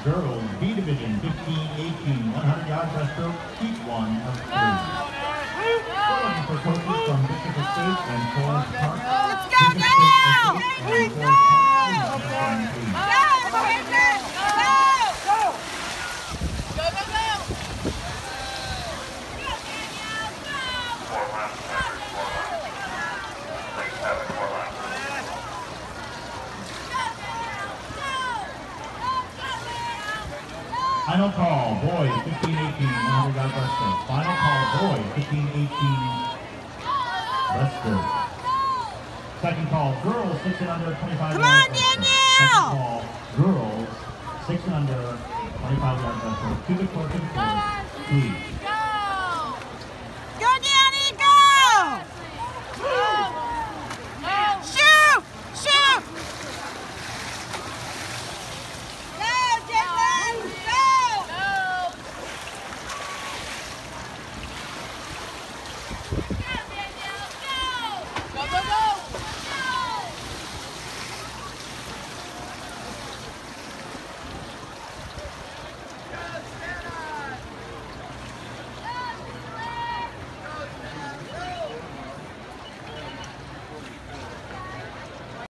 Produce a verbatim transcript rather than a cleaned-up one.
Girls B Division fifteen eighteen, one hundred yard breaststroke, heat one of three. We're looking for coaches from Bishop Estates and Forest Park. Let's go, Danielle! Bishop Estates and Forest Park. Final call, boys fifteen eighteen, one hundred yard breaststroke. Final call, boys fifteen eighteen, breaststroke. Second call, girls six and under, twenty-five Come yard on, breaststroke. Danielle! Second call, girls six and under, twenty-five yard breaststroke. To the court, to the court, please.